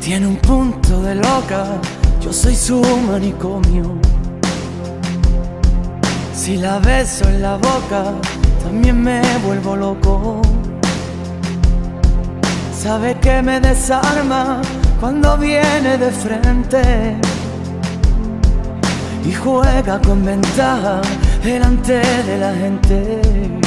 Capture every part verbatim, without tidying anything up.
Tiene un punto de loca, yo soy su manicomio. Si la beso en la boca, también me vuelvo loco. Sabe que me desarma cuando viene de frente y juega con ventaja delante de la gente.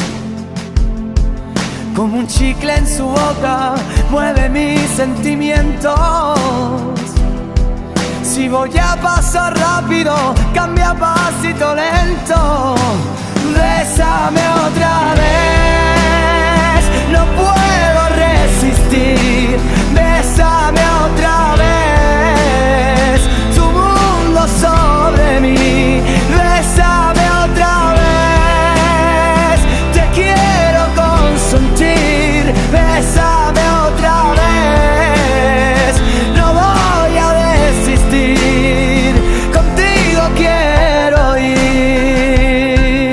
Como un chicle en su boca, mueve mis sentimientos. Si voy a paso rápido, cambia a pasito lento. Bésame otra vez, no puedo resistir. Bésame otra vez, tu mundo sobre mí. Bésame otra vez, te quiero consentir. Bésame otra vez, no voy a desistir. Contigo quiero ir.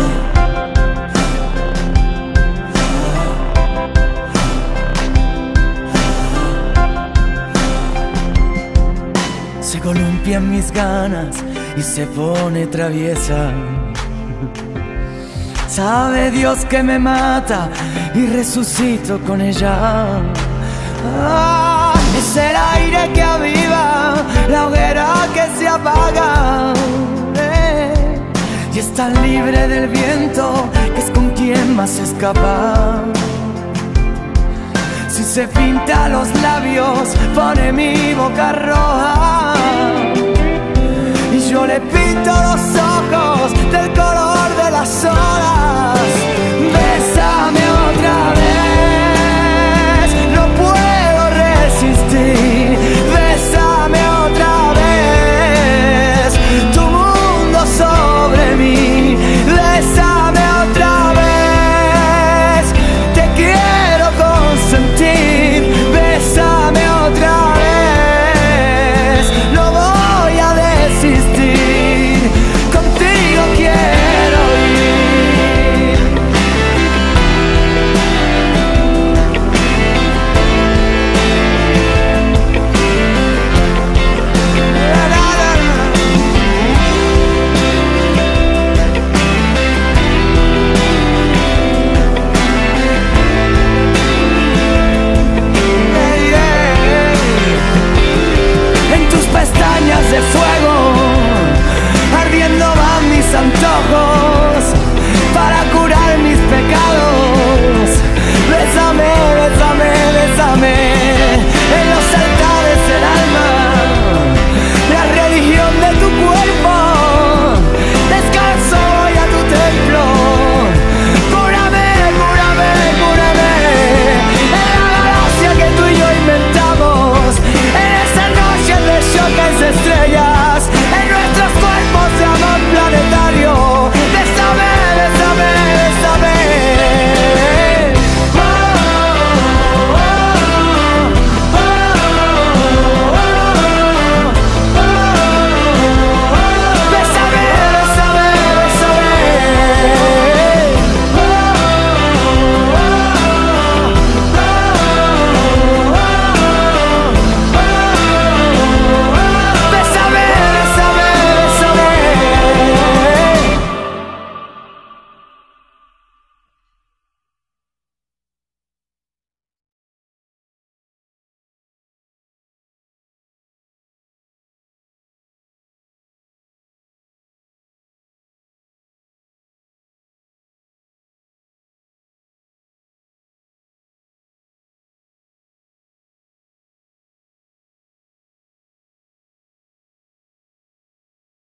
Se columpian mis ganas y se pone traviesa. Sabe Dios que me mata y resucito con ella. Ah, es el aire que aviva la hoguera que se apaga. Eh, y es tan libre del viento que es con quien más escapa. Si se pinta los labios, pone mi boca roja. Y yo le pinto los ojos del color de las olas. Besa